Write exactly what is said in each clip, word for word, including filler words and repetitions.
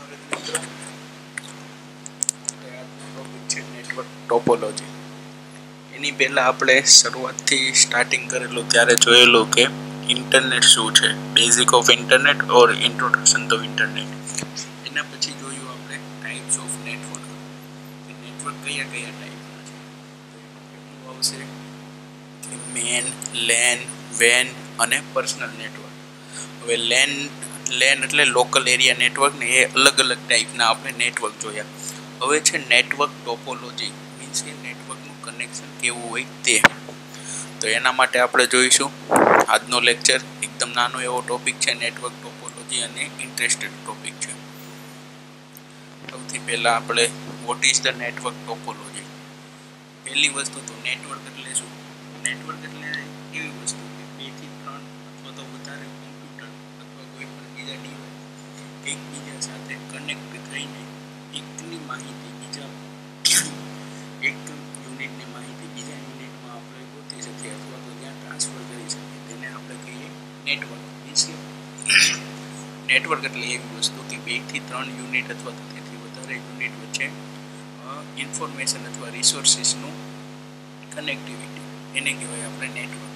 Network topology. એની પહેલાં આપણે શરૂઆતથી સ્ટાર્ટિંગ કરેલું ત્યારે જોયેલું કે ઇન્ટરનેટ શું છે, basic of internet or introduction to internet. એના પછી જોયું આપણે ટાઈપ્સ ઓફ નેટવર્ક. નેટવર્ક કયા કયા ટાઈપના છે. પહેલું આવશે મેન, લેન, વેન અને પર્સનલ નેટવર્ક. હવે લેન લેન એટલે લોકલ એરિયા નેટવર્ક ને એ અલગ અલગ ટાઈપના આપણે નેટવર્ક જોયા. હવે છે નેટવર્ક ટોપોલોજી, મીન્સ કે નેટવર્કનું કનેક્શન કેવું હોય તે. તો એના માટે આપણે જોઈશું આજનો લેક્ચર. એકદમ નાનો એવો ટોપિક છે, નેટવર્ક ટોપોલોજી અને ઇન્ટરેસ્ટેડ ટોપિક છે. સૌથી પહેલાં આપણે what is the network topology. પહેલી વસ્તુ તો નેટવર્ક એટલે શું? નેટવર્ક એટલે એવી વસ્તુ કે બે થી ત્રણ અથવા તો વધારે કોમ્પ્યુટર અથવા કોઈ પણ બીજા ડિવાઇસ એકબીજા સાથે કનેક્ટ થઈને એકની માહિતી બીજા એક યુનિટની માહિતી બીજા યુનિટમાં આપણે ગોતી શકીએ અથવા તો ત્યાં ટ્રાન્સફર કરી શકીએ. તેને આપણે કહીએ નેટવર્ક. મીન્સ કે નેટવર્ક એટલે એવી વસ્તુ કે બે થી ત્રણ યુનિટ અથવા તો તેથી વધારે યુનિટ વચ્ચે ઇન્ફોર્મેશન અથવા રિસોર્સિસનું કનેક્ટિવિટી, એને કહેવાય આપણે નેટવર્ક.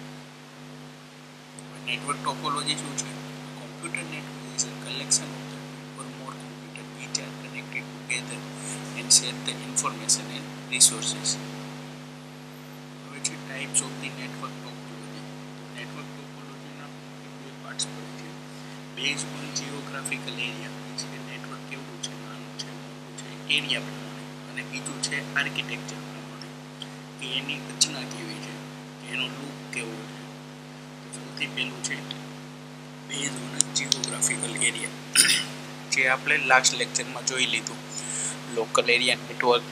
નેટવર્ક ટોપોલોજી શું છે? Computer network is a collection of the two or more computer which are connected together and share the information and resources. હવે છે types of the network topology. તો network ટોપોલોજીના બે પાર્ટ્સ પડે છે. Base on geographical area, means કે network કેવું છે, નાનું છે, મોટું છે, એરિયા પ્રમાણે. અને બીજું છે આર્કિટેક્ચર પ્રમાણે, કે એની રચના કેવી છે, એનો લુક કેવો છે. સૌથી પહેલું છે બેઝ ઓન જીઓગ્રાફિકલ એરિયા, જે આપણે લાસ્ટ લેક્ચરમાં જોઈ લીધું. Local area network,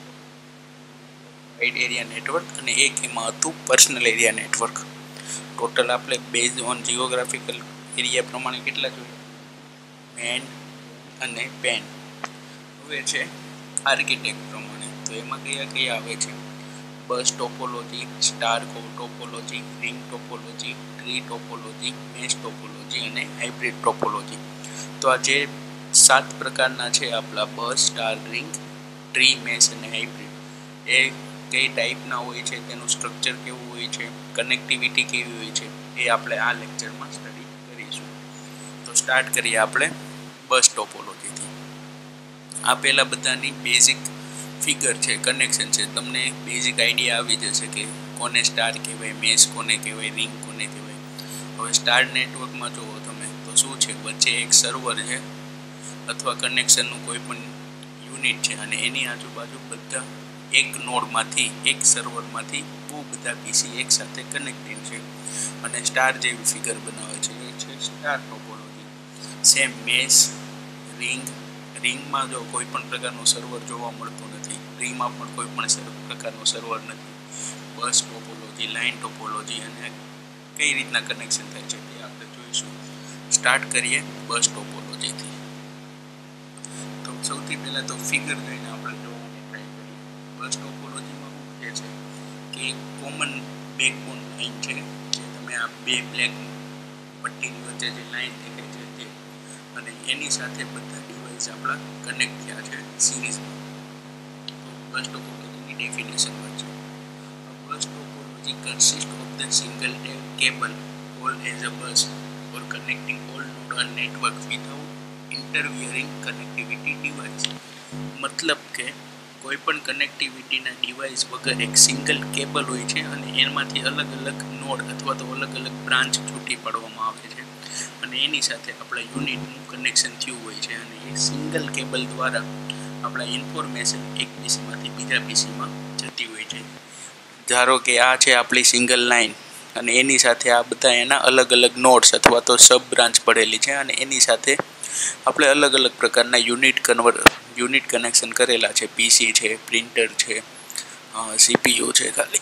wide area network અને એક એમાં હતું પર્સનલ એરિયા નેટવર્ક. ટોટલ આપણે બેઝ ઓન જીઓગ્રાફિકલ એરિયા પ્રમાણે કેટલા જોઈએ? મેન અને પેન. હવે છે આર્કિટેક્ટ પ્રમાણે. તો એમાં કયા કયા આવે છે? Bus topology, star topology, ring topology, tree topology, mesh topology અને હાઇબ્રિડ ટોપોલોજી. તો આ જે સાત પ્રકારના છે આપણા bus, star, ring, tree, mesh અને હાઇબ્રિડ, એ કઈ ટાઈપના હોય છે, તેનું સ્ટ્રક્ચર કેવું હોય છે, કનેક્ટિવિટી કેવી હોય છે, એ આપણે આ લેક્ચરમાં સ્ટડી કરીશું. તો સ્ટાર્ટ કરીએ આપણે બસ ટોપોલોજીથી. આ પહેલાં બધાની બેઝિક ફિગર છે, કનેક્શન છે. તમને બેઝિક આઈડિયા આવી જશે કે કોને સ્ટાર કહેવાય, મેશ કોને કહેવાય, રિંગ કોને કહેવાય. હવે સ્ટાર નેટવર્કમાં જુઓ તમે તો શું છે, વચ્ચે એક સર્વર છે અથવા કનેક્શનનું કોઈ પણ યુનિટ છે અને એની આજુબાજુ બધા એક નોડમાંથી, એક સર્વરમાંથી બહુ બધા પીસી એક સાથે કનેક્ટેડ છે અને સ્ટાર જેવી ફિગર બનાવે છે. એ છે star topology. Same mesh, ring. રિંગમાં જો કોઈ પણ પ્રકારનું સર્વર જોવા મળતું નથી, ટ્રીમાં પણ કોઈ પણ પ્રકારનું સર્વર નથી. બસ ટોપોલોજી, લાઇન ટોપોલોજી અને કઈ રીતના કનેક્શન થાય છે તે આપણે જોઈશું. સ્ટાર્ટ કરીએ બસ ટોપોલોજીથી. તો સૌથી પહેલાં તો ફિગર જોઈને આપણે જોવાની ટ્રાય કરીએ. બસ ટોપોલોજીમાં શું કહે છે કે કોમન બેકબોન લાઇન છે, જે તમે આ બે બ્લેક પટ્ટીની વચ્ચે જે લાઇન દેખાય છે તે, અને એની સાથે બધા ડિવાઇસ આપણા કનેક્ટ થયા છે સિરીઝમાં. તો બસ ટોપોલોજીની ડેફિનેશન છે. Bus topology consist of the single cable called as a bus for connecting all node on network without interfering connectivity device. મતલબ કે કોઈ પણ કનેક્ટિવિટીના ડિવાઇસ વગર એક સિંગલ કેબલ હોય છે અને એમાંથી અલગ અલગ નોડ અથવા તો અલગ અલગ બ્રાન્ચ છૂટી પાડવામાં આવે છે અને એની સાથે આપણા યુનિટનું કનેક્શન થયું હોય છે અને એ સિંગલ કેબલ દ્વારા આપણા ઇન્ફોર્મેશન એક પીસીમાંથી બીજા પીસીમાં જતી હોય છે. ધારો કે આ છે આપણી સિંગલ લાઇન અને એની સાથે આ બધા એના અલગ અલગ નોડ્સ અથવા તો સબ બ્રાન્ચ પડેલી છે અને એની સાથે આપણે અલગ અલગ પ્રકારના યુનિટ કન્વર યુનિટ કનેક્શન કરેલા છે. પીસી છે, પ્રિન્ટર છે, સીપીયુ છે ખાલી.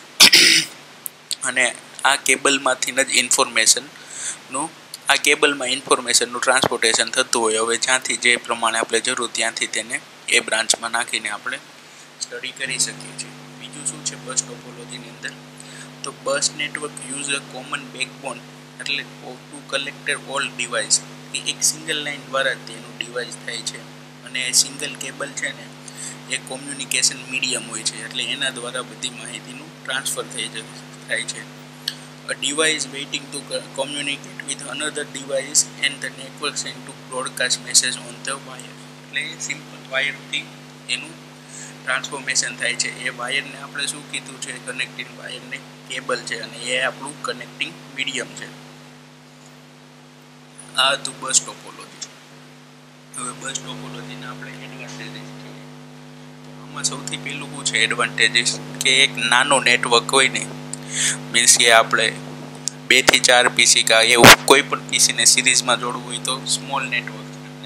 અને આ કેબલમાંથી જ ઇન્ફોર્મેશનનું આ કેબલમાં ઇન્ફોર્મેશનનું ટ્રાન્સપોર્ટેશન થતું હોય. હવે જ્યાંથી જે પ્રમાણે આપણે જરૂર ત્યાંથી તેને એ બ્રાન્ચમાં નાખીને આપણે સ્ટડી કરી શકીએ છીએ. બીજું શું છે બસ ટોપોલોજીની અંદર? તો bus network use a common backbone એટલે ટુ કલેક્ટ ઓલ ડિવાઇસ કે એક સિંગલ લાઇન દ્વારા જ તેનું ડિવાઇસ થાય છે અને સિંગલ કેબલ છે ને એ કોમ્યુનિકેશન મીડિયમ હોય છે, એટલે એના દ્વારા બધી માહિતીનું ટ્રાન્સફર થઈ થાય છે. A device waiting to communicate with another device and the network sent to broadcast message on the wire. એટલે સિમ્પલ વાયરથી એનું ટ્રાન્સફોર્મેશન થાય છે. એ વાયરને આપણે શું કીધું છે, કનેક્ટિંગ વાયરને કેબલ છે અને એ આપણું કનેક્ટિંગ મીડિયમ છે. આ હતું બસ ટોપોલોજી. હવે બસ ટોપોલોજીના આપણે એડવાન્ટેજીસ જોઈએ. તો આમાં સૌથી પહેલું શું છે એડવાન્ટેજીસ, કે એક નાનો નેટવર્ક હોય ને, મીન્સ કે આપણે બે થી ચાર પીસી કા એવું કોઈ પણ પીસીને સિરીઝમાં જોડવું હોય તો સ્મોલ નેટવર્ક છે,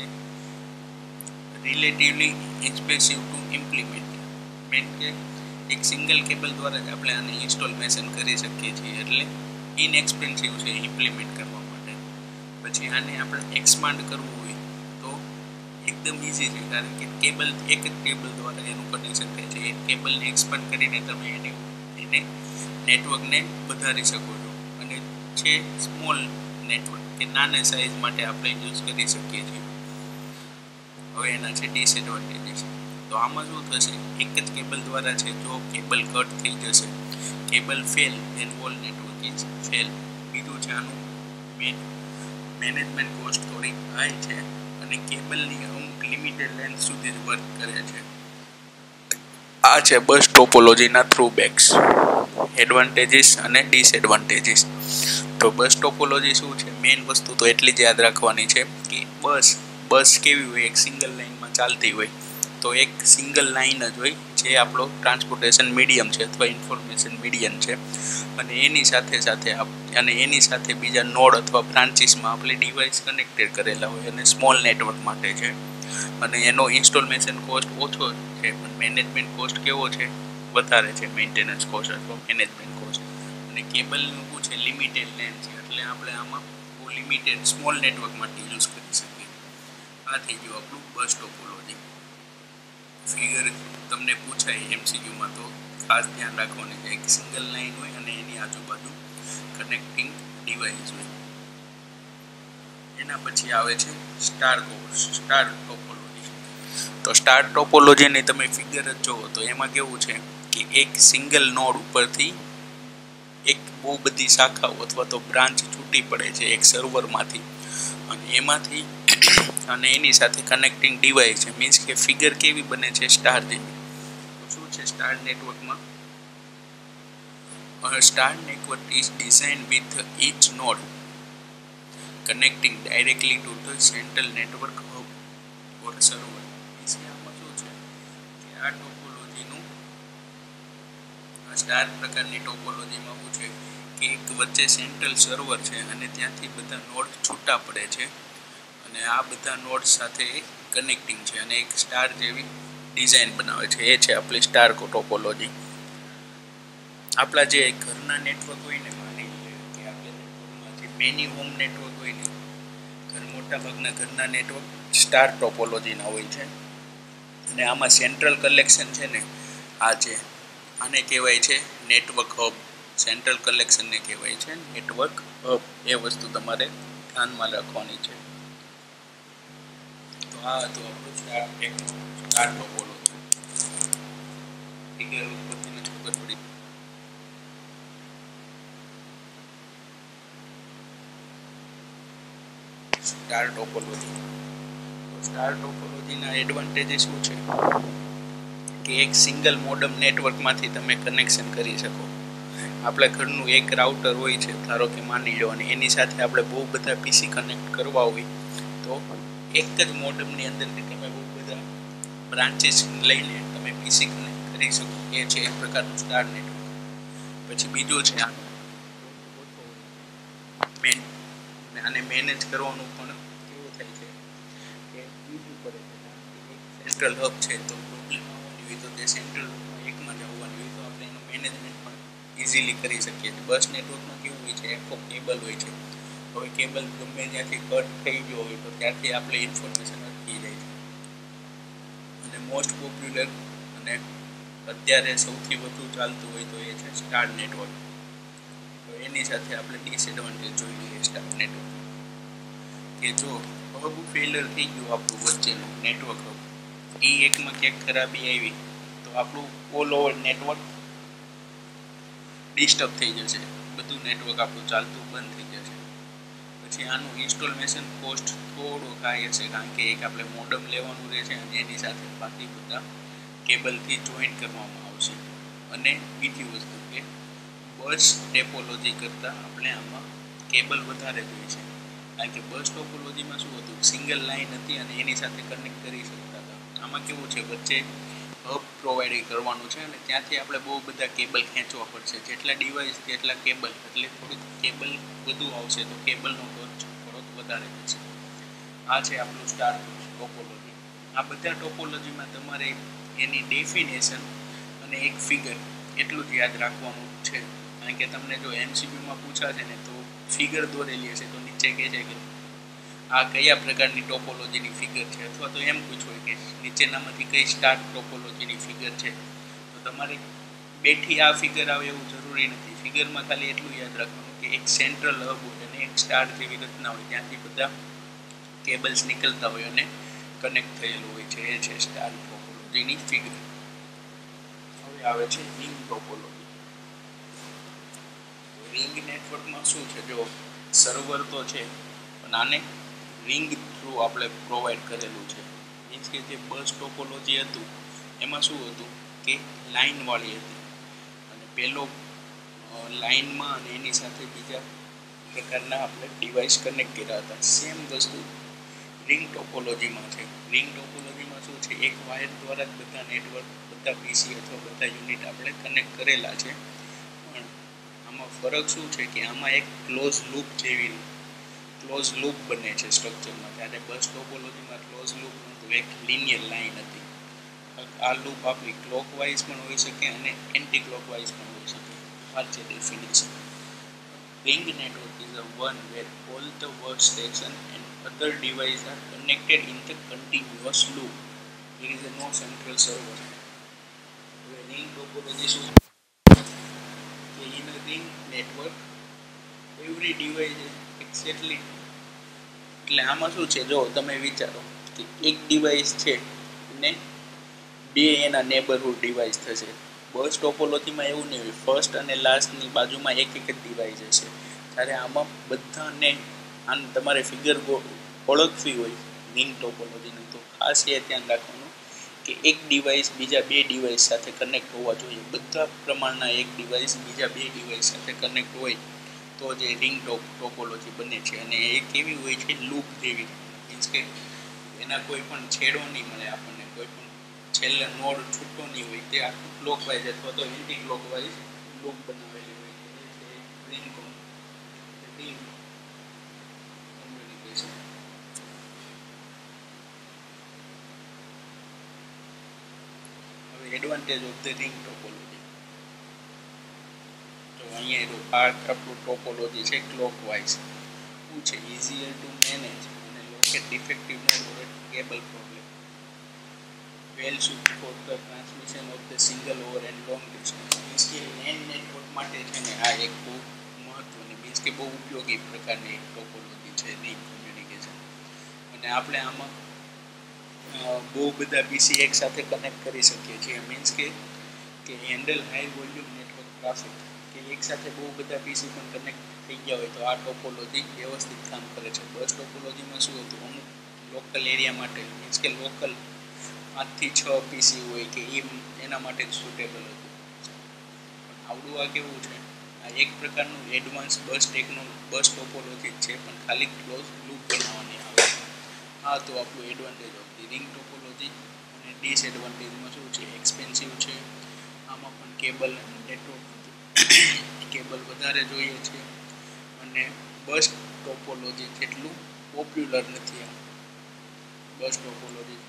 રિલેટિવલી એક્સપેન્સિવ ટુ ઇમ્પ્લિમેન્ટ. મેન કે એક સિંગલ કેબલ દ્વારા જ આપણે આને ઇન્સ્ટોલેશન કરી શકીએ છીએ, એટલે ઇનએક્સપેન્સિવ છે ઇમ્પ્લિમેન્ટ કરવા માટે. પછી આને આપણે એક્સપાન્ડ કરવું હોય તો એકદમ ઇઝી છે, કારણ કે કેબલ એક જ કેબલ દ્વારા એનું કનેક્શન થાય છે. એક કેબલને એક્સપાન્ડ કરીને તમે એને એને નેટવર્કને વધારી શકો છો, અને છે સ્મોલ નેટવર્ક કે નાના સાઇઝ માટે આપણે યુઝ કરી શકીએ છીએ. હવે એના છે ડિસએડવાન્ટેજીસ. તો આમાં શું થશે, એક જ કેબલ દ્વારા છે, જો કેબલ કટ થઈ જશે, cable fail, then whole network is fail. બીજું છે આનું મેન મેનેજમેન્ટ કોસ્ટ થોડી હાઈ છે અને કેબલની અમુક લિમિટેડ લેન્થ સુધી જ વર્ક કરે છે. આ છે બસ ટોપોલોજીના થ્રુબેક્સ, એડવાન્ટેજીસ અને ડિસએડવાન્ટેજીસ. તો બસ ટોપોલોજી શું છે, મેઇન વસ્તુ તો એટલી જ યાદ રાખવાની છે કે બસ બસ કેવી હોય, એક સિંગલ લાઇનમાં ચાલતી હોય. તો એક સિંગલ લાઇન જ હોય જે આપણો ટ્રાન્સપોર્ટેશન મીડિયમ છે અથવા ઇન્ફોર્મેશન મીડિયમ છે, અને એની સાથે સાથે અને એની સાથે બીજા નોડ અથવા બ્રાન્ચીસમાં આપણે ડિવાઇસ કનેક્ટેડ કરેલા હોય, અને સ્મોલ નેટવર્ક માટે છે. અને એનો ઇન્સ્ટોલેશન કોસ્ટ ઓછો છે, પણ મેનેજમેન્ટ કોસ્ટ કેવો છે, વધારે છે, મેન્ટેનન્સ કોસ્ટ અથવા મેનેજમેન્ટ કોસ્ટ. અને કેબલનું શું છે, લિમિટેડ લેન્થ છે, એટલે આપણે આમાં બહુ લિમિટેડ સ્મોલ નેટવર્ક માટે યુઝ કરી શકીએ. આ થઈ ગયું આપણું બસ ટોપોલોજી. ફિગર તમને પૂછાય એમસીક્યુમાં તો ખાસ ધ્યાન રાખવાનું છે, એક સિંગલ લાઇન હોય અને એની આજુબાજુ કનેક્ટિંગ ડિવાઇસ હોય. એના પછી આવે છે સ્ટાર સ્ટાર ટોપોલોજી. તો સ્ટાર ટોપોલોજીની તમે ફિગર જ જુઓ તો એમાં કેવું છે કે એક સિંગલ નોડ ઉપરથી એક બહુ બધી શાખાઓ અથવા તો બ્રાન્ચ છૂટી પડે છે એક સર્વરમાંથી, અને એમાંથી અને એની સાથે કનેક્ટિંગ ડિવાઇસ છે. મીન્સ કે ફિગર કેવી બને છે, સ્ટાર જેવી. તો શું છે સ્ટાર નેટવર્કમાં, star network is design with each node connecting directly to the central network hub or server. Means કે આમાં શું છે કે આ ટોપોલોજીનું સ્ટાર પ્રકારની ટોપોલોજીમાં શું છે કે એક વચ્ચે સેન્ટ્રલ સર્વર છે અને ત્યાંથી બધા નોડ છૂટા પડે છે, અને આ બધા નોડ સાથે કનેક્ટિંગ છે અને એક સ્ટાર જેવી ડિઝાઇન બનાવે છે. એ છે આપણી સ્ટાર ટોપોલોજી. આપણા જે ઘરના નેટવર્ક હોય ને, માની કે આપણે નેટવર્કમાં જે મેની હોમ નેટવર્ક હોય ને, ઘર મોટા ભાગના ઘરના નેટવર્ક સ્ટાર ટોપોલોજીના હોય છે. અને આમાં સેન્ટ્રલ કલેક્શન છે ને, આ છે, આને કહેવાય છે નેટવર્ક હબ. સેન્ટ્રલ કલેક્શનને કહેવાય છે નેટવર્ક હબ. એ વસ્તુ તમારે ધ્યાનમાં રાખવાની છે. તો આ હતું આપણું સ્ટાર સ્ટાર ટોપોલોજી. ફિગર ઉપરથી ખબર પડી. Star topology. સ્ટાર ટોપોલોજીના એડવાન્ટેજીસ શું છે કે એક સિંગલ મોડમ નેટવર્કમાંથી તમે કનેક્શન કરી શકો. આપણે ઘરનું એક રાઉટર હોય છે, ધારો કે માની લો, અને એની સાથે આપણે બહુ બધા પીસી કનેક્ટ કરવા હોય તો એક જ મોડમની અંદરથી તમે બહુ બધા બ્રાન્ચીસ લઈને તમે પીસી કનેક્ટ કરી શકો. એ છે એક પ્રકારનું સ્ટાર નેટવર્ક. પછી બીજું છે આ મેન આને મેનેજ કરવાનું પણ કેવું થાય છે કે ઈઝી પડે છે, કારણ કે એક સેન્ટ્રલ હબ છે તો પ્રોબ્લેમ આવવાની હોય તો તે સેન્ટ્રલ એકમાં જ આવવાની હોય, તો આપણે એનું મેનેજમેન્ટ પણ ઇઝીલી કરી શકીએ છીએ. બસ નેટવર્કમાં કેવું હોય છે, આખો કેબલ હોય છે. હવે કેબલ ગમે ત્યાંથી કટ થઈ ગયો હોય તો ત્યાંથી આપણે ઇન્ફોર્મેશન અટકી જાય છે. અને મોસ્ટ પોપ્યુલર અને અત્યારે સૌથી વધુ ચાલતું હોય તો એ છે સ્ટાર નેટવર્ક. તો એની સાથે આપણે ડિસએડવાન્ટેજ જોઈ લઈએ સ્ટાર નેટવર્ક. કે જો હબ ફેલર થઈ ગયું આપણું વચ્ચેનું નેટવર્ક હબ, એ એકમાં ક્યાંક ખરાબી આવી તો આપણું ઓલ ઓવર નેટવર્ક ડિસ્ટર્બ થઈ જશે, બધું નેટવર્ક આપણું ચાલતું બંધ થઈ જશે. પછી આનું ઇન્સ્ટોલેશન કોસ્ટ થોડો હાઈ હશે, કારણ કે એક આપણે મોડમ લેવાનું રહેશે અને એની સાથે બાકી બધા કેબલથી જોઈન્ટ કરવામાં આવશે. અને બીજી વસ્તુ કે બસ ટેપોલોજી કરતાં આપણે આમાં કેબલ વધારે જોઈએ છે, કારણ કે બસ ટોપોલોજીમાં શું હતું, સિંગલ લાઇન હતી અને એની સાથે કનેક્ટ કરી શકતા હતા. આમાં કેવું છે, વચ્ચે હબ પ્રોવાઈડ કરવાનું છે અને ત્યાંથી આપણે બહુ બધા કેબલ ખેંચવા પડશે, જેટલા ડિવાઇસ જેટલા કેબલ, એટલે થોડીક કેબલ વધુ આવશે તો કેબલનો ખર્ચ થોડોક વધારે થશે. આ છે આપણું સ્ટાર ટોપોલોજી. આ બધા ટોપોલોજીમાં તમારે એની ડેફિનેશન અને એક ફિગર એટલું જ યાદ રાખવાનું છે, કારણ કે તમને જો એમસીક્યુમાં પૂછાશે ને તો ફિગર દોરેલી હશે તો નીચે કહે છે કે આ કયા પ્રકારની ટોપોલોજીની ફિગર છે, અથવા તો એમ પૂછવું કે નીચેનામાંથી કઈ સ્ટાર ટોપોલોજીની ફિગર છે, તો તમારે બેઠી આ ફિગર આવે એવું જરૂરી નથી. ફિગરમાં ખાલી એટલું યાદ રાખવાનું કે એક સેન્ટ્રલ હબ હોય અને એક સ્ટાર જેવી રચના હોય, ત્યાંથી બધા કેબલ્સ નીકળતા હોય અને કનેક્ટ થયેલું હોય છે, એ છે સ્ટાર ટોપોલોજીની ફિગર. હવે આવે છે રિંગ ટોપોલોજી. રિંગ નેટવર્કમાં શું છે, જો સર્વર તો છે પણ આને રિંગ થ્રુ આપણે પ્રોવાઈડ કરેલું છે. મીન્સ કે જે બસ ટોપોલોજી હતું એમાં શું હતું કે લાઇનવાળી હતી અને પેલો લાઇનમાં અને એની સાથે બીજા પ્રકારના આપણે ડિવાઇસ કનેક્ટ કર્યા હતા. સેમ વસ્તુ રિંગ ટોપોલોજીમાં છે. રિંગ ટોપોલોજીમાં શું છે, એક વાયર દ્વારા જ બધા નેટવર્ક, બધા પીસી અથવા બધા યુનિટ આપણે કનેક્ટ કરેલા છે. પણ આમાં ફરક શું છે કે આમાં એક ક્લોઝ લૂપ જેવી ક્લોઝ લૂપ બને છે સ્ટ્રક્ચરમાં, ત્યારે બસ ટોપોલોજીમાં ક્લોઝ લૂપ નહોતું, એક લિનિયર લાઇન હતી. આ લૂપ આપણી ક્લોકવાઇઝ પણ હોઈ શકે અને એન્ટી ક્લોકવાઇઝ પણ હોઈ શકે. આ છે definition. Ring network is a one where all the workstation and other devices are connected in the continuous loop. There is a no central server. Ring topology શું કે in a ring network every device is exactly, એટલે આમાં શું છે, જો તમે વિચારો કે એક ડિવાઇસ છે અને બે એના નેબરહુડ ડિવાઇસ થશે. બસ ટોપોલોજીમાં એવું નહીં હોય, ફર્સ્ટ અને લાસ્ટની બાજુમાં એક એક જ ડિવાઇસ હશે. ત્યારે આમાં બધાને આને તમારે ફિગર ઓળખવી હોય રિંગ ટોપોલોજીનું, તો ખાસ એ ધ્યાન રાખવાનું કે એક ડિવાઇસ બીજા બે ડિવાઇસ સાથે કનેક્ટ હોવા જોઈએ. બધા પ્રમાણના એક ડિવાઇસ બીજા બે ડિવાઇસ સાથે કનેક્ટ હોય તો જે રિંગ ટોપોલોજી બને છે. અને એ કેવી હોય છે, લૂપ જેવી. મીન્સ કે એના કોઈ પણ છેડો નહીં મળે આપણને, કોઈ પણ છેલ્લે નોડ છૂટો નહીં હોય, તે આખું ક્લોકવાઇઝ અથવા તો એન્ટી ક્લોકવાઇઝ લૂપ બનાવેલી હોય છે. એ છે રિંગ રિંગ કમ્યુનિકેશન. હવે advantage of the ring topology. તો અહીંયા આ આપણું ટોપોલોજી છે ક્લોકવાઇઝ. શું છે, ઇઝીયર ટુ મેનેજ અને locate defective node or cable problem. Well suit for the transmission of the single over and long distance. Means કે લેન નેટવર્ક માટે છે ને આ એક બહુ મહત્વની, મીન્સ કે બહુ ઉપયોગી પ્રકારની એક ટોપોલોજી છે રિંગ કમ્યુનિકેશન. અને આપણે આમાં બહુ બધા પીસી એક સાથે કનેક્ટ કરી શકીએ છીએ. મીન્સ કે કે handle high volume network traffic, કે એક સાથે બહુ બધા પીસી પણ કનેક્ટ થઈ ગયા હોય તો આ ટોપોલોજી વ્યવસ્થિત કામ કરે છે. બસ ટોપોલોજીમાં શું હતું, અમુક લોકલ એરિયા માટે, મીન્સ કે લોકલ પાંચથી છ પીસી હોય કે એ એના માટે જ સુટેબલ હતું. પણ આવડું આ કેવું છે, આ એક પ્રકારનું એડવાન્સ બસ ટેકનો બસ ટોપોલોજી છે, પણ ખાલી ક્લોઝ લૂપ બનાવવાની આવે છે. આ તો આપણું advantage of the ring topology. અને ડિસએડવાન્ટેજમાં શું છે, એક્સપેન્સિવ છે, આમાં પણ કેબલ અને નેટવર્ક કેબલ વધારે જોઈએ છે, અને બસ ટોપોલોજી જેટલું પોપ્યુલર નથી. આ બસ ટોપોલોજી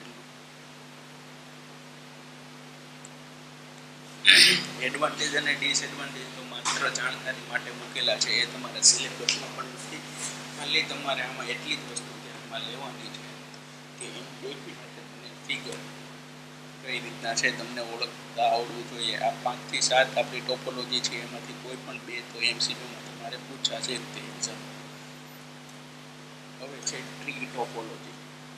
એડવાન્ટેજ અને ડિસએડવાન્ટેજ તો માત્ર જાણકારી માટે મૂકેલા છે, એ તમારા સિલેબસમાં પણ નથી. ખાલી તમારે આમાં એટલી જ વસ્તુ ધ્યાનમાં લેવાની છે કે ડેફિનેશન અને ફિગર કઈ રીતના છે તમને ઓળખતા આવડવું જોઈએ. આ પાંચથી સાત આપણી ટોપોલોજી છે, એમાંથી કોઈ પણ બે તો એમસીક્યુમાં તમારે પૂછાશે જ તે એક્ઝામ. હવે છે ટ્રી ટોપોલોજી.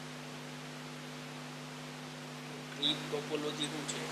ટ્રી ટોપોલોજી શું છે?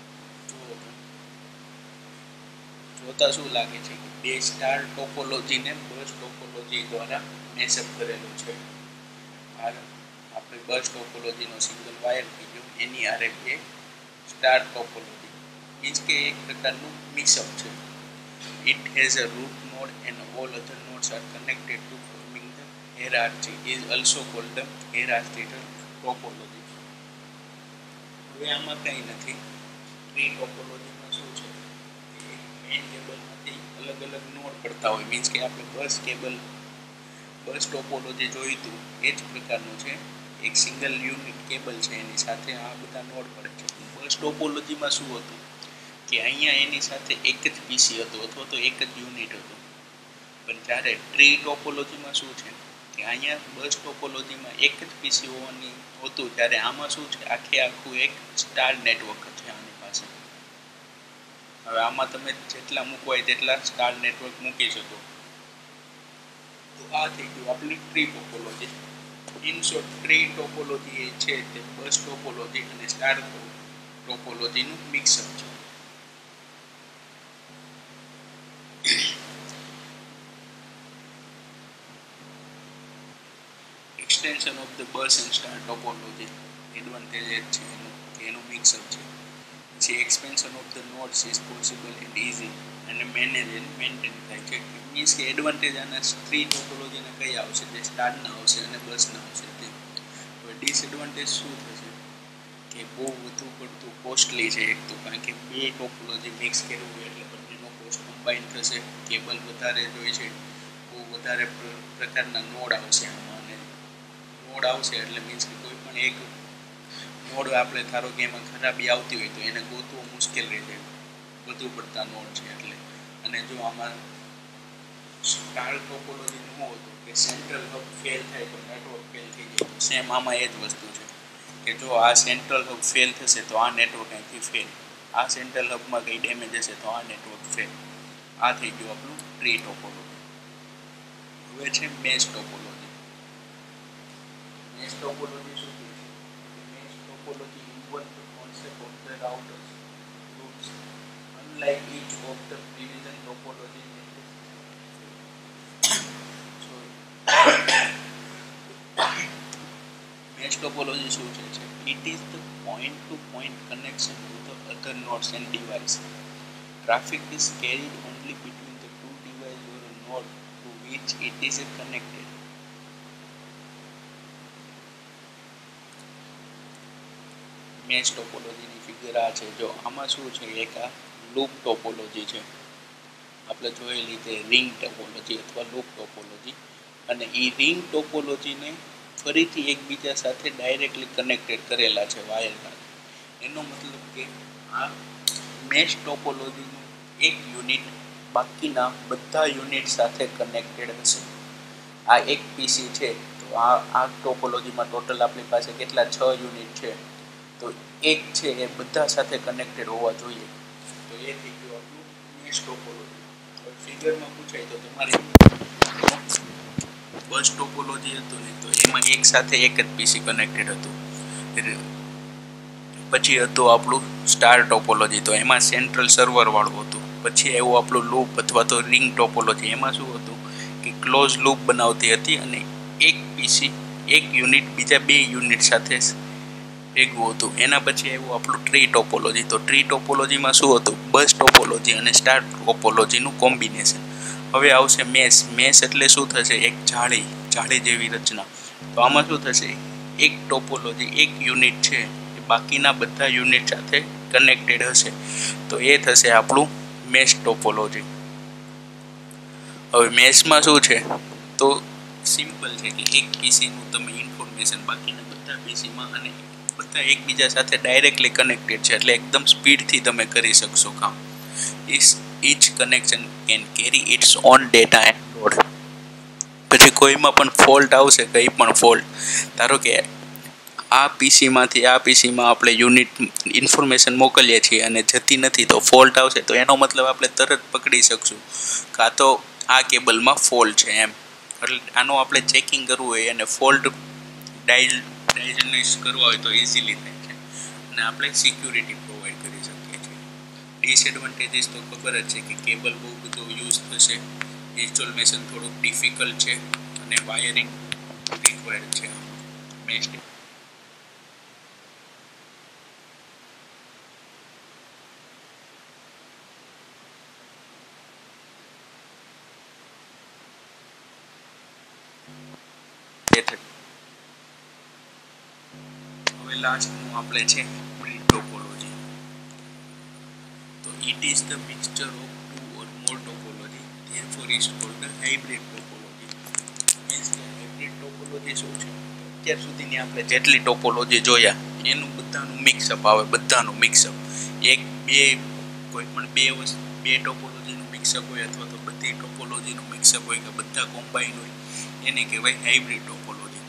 જોતા શું લાગે છે કે બે સ્ટાર ટોપોલોજીને બસ ટોપોલોજી દ્વારા મેચઅપ કરેલું છે. આપણે બસ ટોપોલોજીનો સિંગલ વાયર થઈ ગયો, એની આરે બે સ્ટાર ટોપોલોજી મીન્સ કે એક પ્રકારનું મિક્સઅપ છે. It has a root node and all other nodes are connected to forming the hierarchy is also called the hierarchical topology. હવે આમાં કંઈ નથી. ટ્રી ટોપોલોજીમાં શું છે કે મેઇન કેબલમાંથી અલગ અલગ નોડ પડતા હોય, મીન્સ કે આપણે બસ કેબલ બસ ટોપોલોજી જોઈતું એ જ પ્રકારનું છે. એક સિંગલ યુનિટ કેબલ છે, એની સાથે આ બધા નોડ પડે છે. બસ ટોપોલોજીમાં શું હતું કે અહીંયા એની સાથે એક જ પીસી હતું અથવા તો એક જ યુનિટ હતું. પણ જ્યારે ટ્રી ટોપોલોજીમાં શું છે કે અહીંયા બસ ટોપોલોજીમાં એક જ પીસી હોવાની હતું, ત્યારે આમાં શું છે આખે આખું એક સ્ટાર નેટવર્ક છે આની પાસે. હવે આમાં તમે જેટલા મૂકવા હોય તેટલા સ્ટાર નેટવર્ક મૂકી શકો. તો આ થઈ ગયું આપણી tree topology. In short, tree topology એ છે તે બસ ટોપોલોજી અને સ્ટાર ટોપોલોજીનું મિક્સઅપ છે. Extension of the bus and star topology advantage એ છે એનું કે એનું મિક્સઅપ છે. પછી expansion of the nodes is possible and easy અને મેનેજ એન્ડ મેન્ટેન થાય છે. મીન્સ કે એડવાન્ટેજ આના ટ્રી ટોપોલોજીને કઈ આવશે? જે સ્ટારના આવશે અને બસના આવશે તે. હવે ડિસએડવાન્ટેજ શું થશે કે બહુ વધુ પડતું કોસ્ટલી છે એક તો, કારણ કે બે ટોપોલોજી મિક્સ કરવું હોય એટલે બંનેનો કોસ્ટ કમ્બાઈન થશે. કેબલ વધારે જોઈએ છે, બહુ વધારે પ્રકારના નોડ આવશે આમાં, અને નોડ આવશે એટલે મીન્સ કે કોઈ પણ એક નોડ આપણે ધારો કે એમાં ખરાબી આવતી હોય તો એને ગોતવું મુશ્કેલ રહે છે, વધુ પડતા નોડ છે એટલે. અને જો આમાં સ્ટાર ટોપોલોજીનું શું હતું કે સેન્ટ્રલ હબ ફેલ થાય તો નેટવર્ક ફેલ થઈ જાય. સેમ આમાં એ જ વસ્તુ છે કે જો આ સેન્ટ્રલ હબ ફેલ થશે તો આ નેટવર્ક અહીંથી ફેલ, આ સેન્ટ્રલ હબમાં કંઈ ડેમેજ હશે તો આ નેટવર્ક ફેલ. આ થઈ ગયું આપણું ટ્રી ટોપોલોજી. હવે છે મેશ ટોપોલોજી. મેશ ટોપોલોજી શું છે? Mesh topology involves the concept of the routers groups unlike each of the previous topology. Mesh topology શું છે? It is the point-to-point connection to the other nodes and devices. Traffic is carried only between the two devices or a node to which it is connected. Mesh ટોપોલોજીની figure આ છે. જો આમાં શું છે, એક આ લૂપ ટોપોલોજી છે, આપણે જોયેલી તે રિંગ ટોપોલોજી અથવા લૂપ ટોપોલોજી. અને એ રિંગ ટોપોલોજીને ફરીથી એકબીજા સાથે ડાયરેક્ટલી કનેક્ટેડ કરેલા છે વાયરના. એનો મતલબ કે આ મેશ ટોપોલોજીનું એક યુનિટ બાકીના બધા યુનિટ સાથે કનેક્ટેડ હશે. આ એક પીસી છે તો આ આ ટોપોલોજીમાં ટોટલ આપણી પાસે કેટલા છ યુનિટ છે, તો એક છે એ બધા સાથે કનેક્ટેડ હોવા જોઈએ. તો એ થઈ ગયું આપણું મેશ ટોપોલોજી. હવે ફિગરમાં પૂછાય તો તમારે બસ ટોપોલોજી હતું ને, તો એમાં એક સાથે એક જ પીસી કનેક્ટેડ હતું. પછી હતું આપણું સ્ટાર ટોપોલોજી, તો એમાં સેન્ટ્રલ સર્વર વાળું હતું. પછી એવું આપણું લૂપ અથવા તો રિંગ ટોપોલોજી, એમાં શું હતું કે ક્લોઝ લૂપ બનાવતી હતી અને એક પીસી એક યુનિટ બીજા બે યુનિટ સાથે ભેગવું હતું. એના પછી એવું આપણું ટ્રી ટોપોલોજી. તો ટ્રી ટોપોલોજીમાં શું હતું? બસ ટોપોલોજી અને સ્ટાર ટોપોલોજીનું કોમ્બિનેશન. હવે આવશે મેશ. મેશ એટલે શું થશે? એક જાળી જાળી જેવી રચના. તો આમાં શું થશે? એક ટોપોલોજી એક યુનિટ છે એ બાકીના બધા યુનિટ સાથે કનેક્ટેડ હશે, તો એ થશે આપણું મેશ ટોપોલોજી. હવે મેશમાં શું છે? તો સિમ્પલ છે કે એક પીસીનું તમે ઇન્ફોર્મેશન બાકીના બધા પીસીમાં અને બધા એકબીજા સાથે ડાયરેક્ટલી કનેક્ટેડ છે એટલે એકદમ સ્પીડથી તમે કરી શકશો કામ. each connection can carry its own data and load. પછી કોઈમાં પણ ફોલ્ટ આવશે, કંઈ પણ ફોલ્ટ, ધારો કે આ પીસીમાંથી આ પીસીમાં આપણે યુનિટ ઇન્ફોર્મેશન મોકલીએ છીએ અને જતી નથી તો ફોલ્ટ આવશે, તો એનો મતલબ આપણે તરત પકડી શકશું કાં તો આ કેબલમાં ફોલ્ટ છે એમ. એટલે આનું આપણે ચેકિંગ કરવું હોય અને ફોલ્ટ ડાયલ ડાયજનાઇઝ કરવા હોય તો ઇઝીલી થાય છે અને આપણે સિક્યુરિટી પ્રોવાઈડ કરી શકીએ છીએ. ડિસએડવાન્ટેજીસ તો ખબર જ છે કે કેબલ બહુ બધો યુઝ થશે, ઇન્સ્ટોલેશન થોડુંક ડિફિકલ્ટ છે અને વાયરિંગ રિક્વાયર્ડ છે. બેસ્ટ હવે લાસ્ટનું આપણે છે બ્રીડ ટોપોલોજી. તો it is the mixture of two or more topology, therefore is called the hybrid topology. Means કે હાઇબ્રિડ ટોપોલોજી શું છે? અત્યાર સુધીની આપણે જેટલી ટોપોલોજી જોયા એનું બધાનું મિક્સઅપ આવે, બધાનું મિક્સઅપ. એક બે કોઈ પણ બે વસ્તુ બે ટોપોલોજીનું મિક્સઅપ હોય અથવા તો બધી ટોપોલોજીનું મિક્સઅપ હોય કે બધા કોમ્બાઈન હોય એને કહેવાય હાઇબ્રિડ ટોપોલોજી.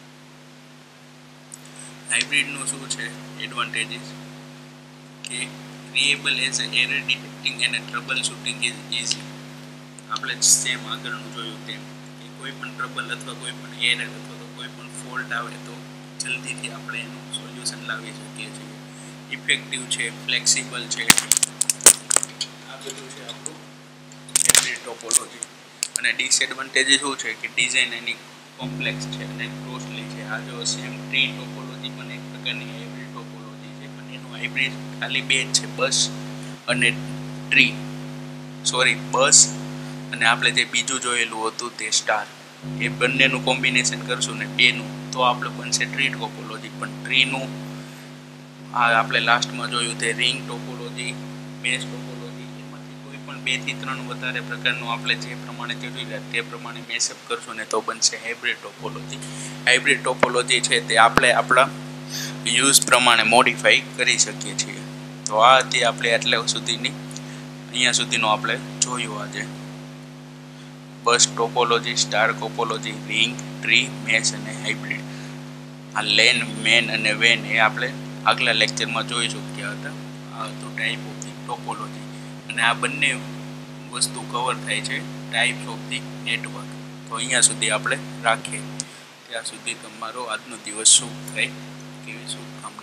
હાઇબ્રિડનું શું છે એડવાન્ટેજીસ કે ક્રિએબલ એઝ અ એરર ડિટેક્ટિંગ અને ટ્રબલ શૂટિંગ ઇઝ ઇઝી. આપણે સેમ આગળનું જોયું તેમ કે કોઈ પણ ટ્રબલ અથવા કોઈ પણ એરર અથવા તો કોઈ પણ ફોલ્ટ આવે તો જલ્દીથી આપણે એનું સોલ્યુશન લાવી શકીએ છીએ. ઇફેક્ટિવ છે, ફ્લેક્સિબલ છે, આ બધું છે આપણું હાઇબ્રિડ ટોપોલોજી. અને ડિસએડવાન્ટેજીસ શું છે કે ડિઝાઇન એની કોમ્પ્લેક્સ છે અને કોસ્ટલી છે. આ જો સેમ ટ્રી ટોપોલોજી પણ એક પ્રકારની હાઇબ્રિડ ટોપોલોજી છે, પણ એનું હાઇબ્રિડ ખાલી બે જ છે, બસ અને ટ્રી સોરી બસ અને આપણે જે બીજું જોયેલું હતું તે સ્ટાર. એ બંનેનું કોમ્બિનેશન કરશું ને બેનું તો આપણે બનશે ટ્રી ટોપોલોજી. પણ ટ્રીનું આ આપણે લાસ્ટમાં જોયું તે રિંગ ટોપોલોજી, મેશ ટોપોલોજી, એમાંથી કોઈ પણ બે થી ત્રણ વધારે પ્રકારનું આપણે જે પ્રમાણે જરૂરિયાત તે પ્રમાણે મેશઅપ કરશું ને તો બનશે હાઇબ્રિડ ટોપોલોજી. હાઇબ્રિડ ટોપોલોજી છે તે આપણે આપણા યુઝ પ્રમાણે મોડિફાઈ કરી શકીએ છીએ. તો આ હતી આપણે એટલે સુધીની અહીંયા સુધીનું આપણે જોયું આજે. Bus topology, star topology, ring, tree, mesh અને હાઇબ્રિડ. આ લેન, મેન અને વેન એ આપણે આગલા લેક્ચરમાં જોઈ ચૂક્યા હતા. આ હતું ટાઈપ ઓફ ધી ટોપોલોજી અને આ બંને વસ્તુ કવર થાય છે ટાઈપ્સ ઓફ ધી નેટવર્ક. તો અહીંયા સુધી આપણે રાખીએ. ત્યાં સુધી તમારો આજનો દિવસ શુભ થાય કેવી શુભકામના.